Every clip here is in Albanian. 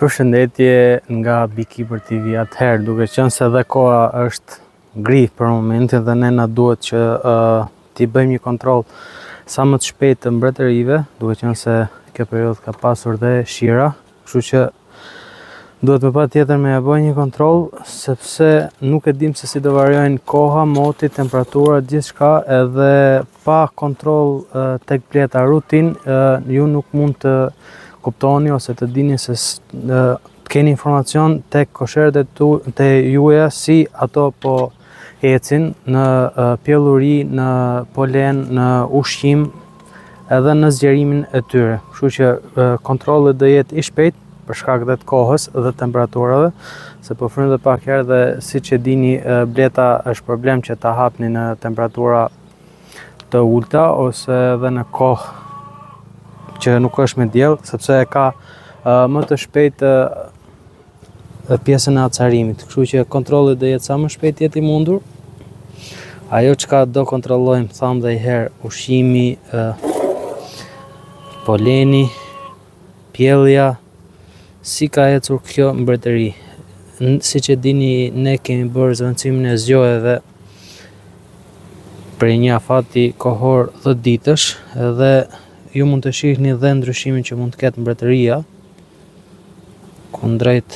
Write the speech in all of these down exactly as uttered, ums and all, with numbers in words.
Përshëndetje nga Beekeeper T V. Atëherë, duke qenë se dhe koha është gri për momentin dhe ne na duhet që uh, t'i bëjmë një kontroll sa më të shpejt të mbretërive, duke qenë se kjo periudhë ka pasur dhe shira, kështu që duhet me patjetër me ja bëj një kontroll, sepse nuk e dim se si do variojnë koha, moti, temperatura, gjithçka, edhe pa kontroll uh, tek pleta rutin, uh, ju nuk mund të kuptoni ose të dini se uh, keni informacion tek kosherët e juaja si ato po ecin në uh, pjelluri, në polen, në ushqim, edhe në zgjerimin e tyre. Kështu që uh, kontrolli do jetë i shpejt për shkak dhe të kohës dhe temperaturave, se po frymë dhe pak herë dhe siç e dini uh, bleta është problem që ta hapni në temperatura të ulta ose edhe në kohë që nuk është me diell, sepse e ka uh, më të shpejt uh, pjesën e acarimit. Kështu që kontrolli do jetë sa më shpejt jetë i mundur. Ajo çka do kontrollojmë, tham dhe i herë, ushqimi, uh, poleni, pjellja, si ka ecur kjo mbretëri. Siç e dini, ne kemi bërë zvendësimin e zgjojeve për një afati kohor dhjetë ditësh, edhe ju mund të shihni dhe ndryshimin që mund të ketë mbretëria kundrejt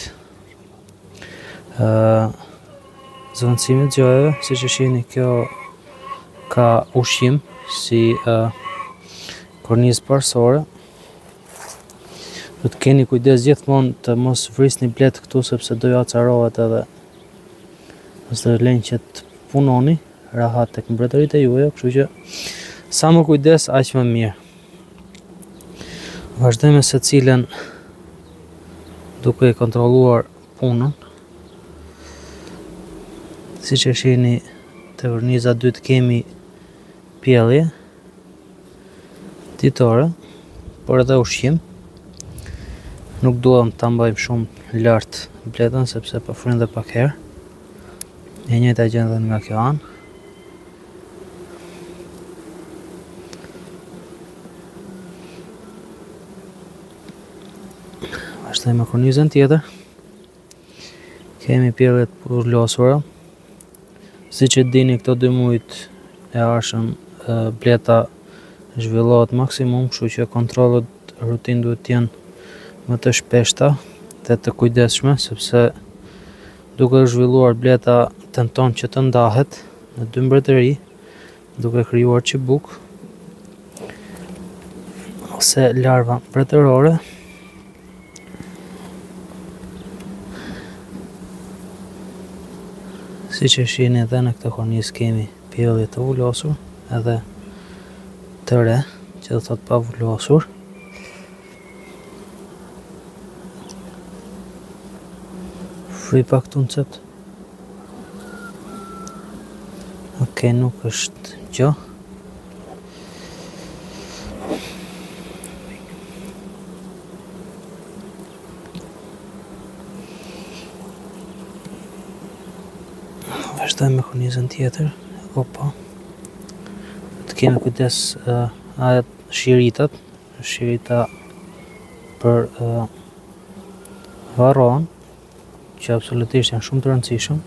uh, zvendësimit të zgjojeve. Siç e shihni, kjo ka ushqim si uh, kornizë parsore. Do të keni kujdes gjithmonë të mos vrisni blet këtu, sepse do ju acarohet edhe mos të lejnë që të punoni rahat tek mbretëritë e juaja, kështu që sa më kujdes aq më mirë. Vazhdojmë se cilën duke e kontrolluar punën. Siç e shihni, te korniza dytë kemi pjellje ditore, por edhe ushqim. Nuk duam ta mbajmë shumë lart bletën, sepse po frynë dhe pak herë. E njëjta gjë edhe nga kjo anë. Vazhdojmë me kornizën tjetër. Kemi pjelljet pullosura. Siç e dini, këto dy muajt e arshëm bleta zhvillohet maksimum, kështu që kontrollet rutin duhet të jenë më të shpeshta dhe të kujdesshme, sepse duke zhvilluar bleta tenton që të ndahet në dy mbretëri, duke krijuar çibuk ose larva mbretërore. Siç e shihni, edhe në këtë kornizë kemi pjellje të vulosur edhe të re, që do thot pa vulosur. Fry pak tuncet. Ok, nuk është gjë. Vazhdojmë me kornizën tjetër. Opa. Të kemi kujdes uh, ajet shiritat, shirita për uh, varron, që absolutisht janë shumë të rëndësishëm.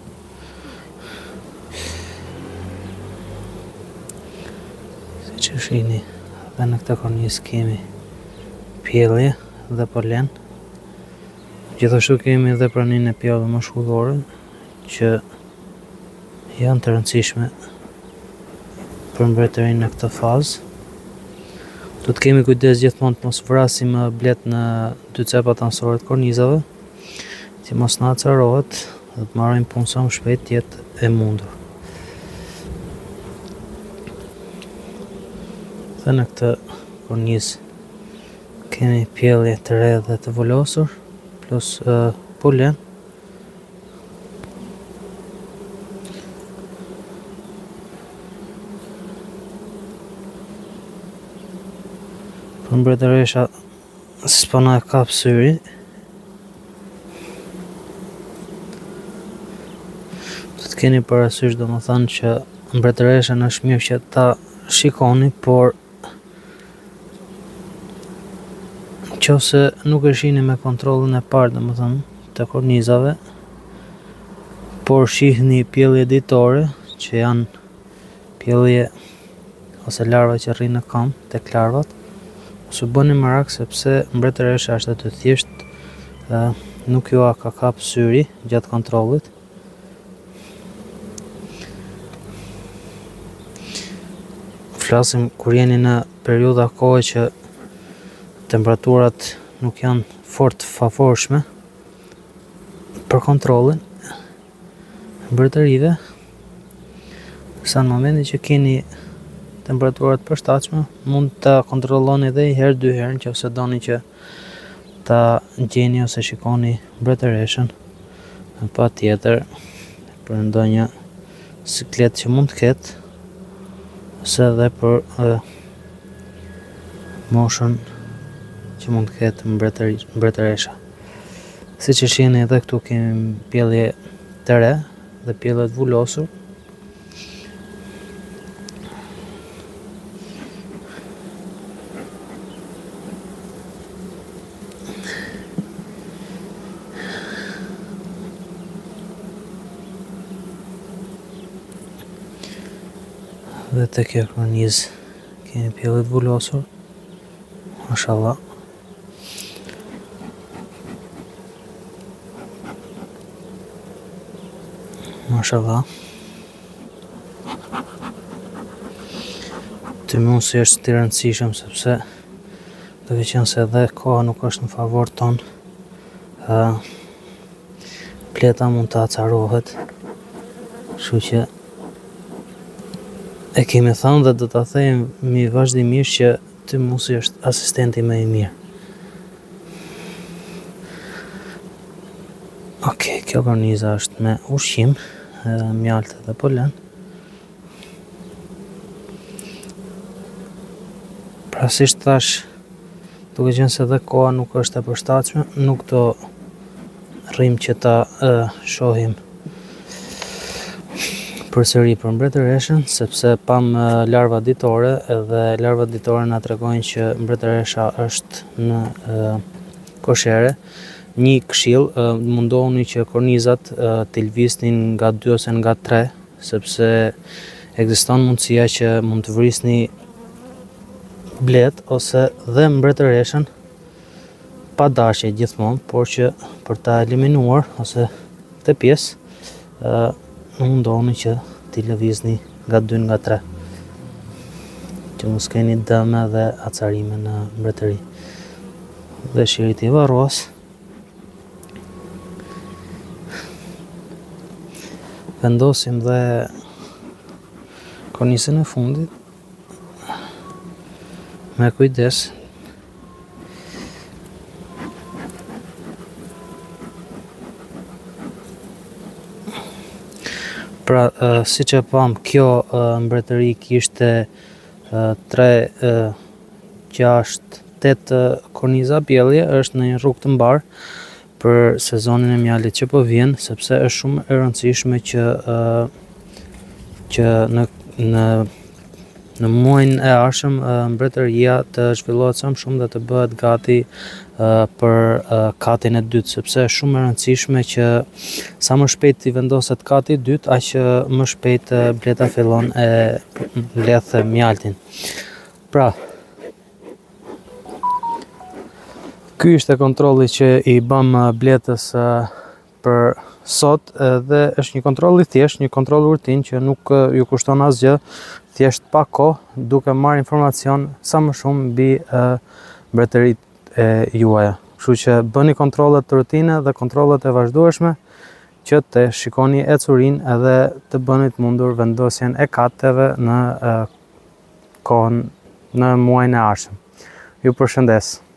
Siç e shihni, edhe në këtë kornizë kemi pjellje dhe polen. Gjithashtu kemi edhe praninë e pjellëve mashkullore, që janë të rëndësishme për mbretërinë në këtë fazë. Do të kemi kujdes gjithmonë të mos vrasim blet në dy cepat anësore të kornizave, që mos na acarohet dhe të marrim punë sa më shpejt të jetë e mundur. Dhe në këtë kornizë kemi pjellje të re dhe të vulosur, plus uh, polen. Për mbretëresha s'po na e kap syri. Do të keni parasysh, domethënë, që mbretëresha është mirë që ta shikoni, por Nëse nuk e shihni me kontrollin e parë, domethënë të kornizave, por shihni pjellje ditore, që janë pjellje ose larva që rrinë në kam tek larvat, ose bëni merak sepse mbretëresha është aty thjesht uh, nuk ju a ka kap syri gjatë kontrollit. Flasim kur jeni në periudha kohe që temperaturat nuk janë fort favorshme për kontrollin e mbretërive, sa në momentin që keni temperaturat përshtatshme, mund ta kontrolloni edhe një herë, dy herë, nëse doni që ta gjeni ose shikoni mbretëreshën. Patjetër për ndonjë siklet që mund të ketë, ose edhe për uh, moshën që mund të ketë mbretëresha. Siç e shihni edhe këtu kemi pjellje të re dhe pjellje të vulosur. Dhe të kjo kornizë kemi pjellje të vulosur. Mashallah. Mashallah. Të mund si është të rëndësishëm sepse duke qenë se edhe koha nuk është në favor ton, uh, pleta mund të acarohet, kështu që e kemi thënë dhe do ta themi vazhdimisht që Ty Musi është asistenti më i mirë. Ok, kjo korniza është me ushqim, mjaltë dhe polen. Prasisht thash, duke qenë se dhe koha nuk është e përshtatshme, nuk do rrim që ta uh, shohim përsëri për mbretëreshën, sepse pam uh, larva ditore, edhe larva ditore na tregojnë që mbretëresha është në uh, koshere. Një këshill, uh, mundohuni që kornizat uh, t'i lvisnin nga dy ose nga tre, sepse ekziston mundësia që mund të vrisni blet ose dhe mbretëreshën pa dashje gjithmonë, por që për ta eliminuar ose të pjesë, uh, mundohuni që t'i lëvizni nga dy nga tre, që mos keni dëme dhe acarime në mbretëri. Dhe shirit i varros, vendosim dhe kornizën e fundit me kujdes. Pra, uh, si që pam, kjo uh, mbretëri kishte uh, tre, gjasht, tet korniza pjellje, është në një rrugë të mbarë për sezonin e mjalit që po vjen, sepse është shumë e rëndësishme që, uh, që në, në, në muajin e ardhshëm uh, mbretëria të zhvillohet sa më shumë dhe të bëhet gati uh, për uh, katin e dytë, sepse është shumë e rëndësishme që sa më shpejt i vendoset kati i dytë, aq më shpejt uh, bleta fillon e mledh mjaltin. Pra, ky ishte kontrolli që i bëm bletës uh, për sot, dhe është një kontroll i thjesht, një kontroll rutin që nuk uh, ju kushton asgjë, thjesht pa kohë, duke marrë informacion sa më shumë mbi uh, mbretëritë e juaja. Kështu që bëni kontrollet të rutine dhe kontrollet e vazhdueshme që të shikoni ecurinë edhe të bëni të mundur vendosjen e kateve në uh, kohën në muajin e ardhshëm. Ju përshëndes.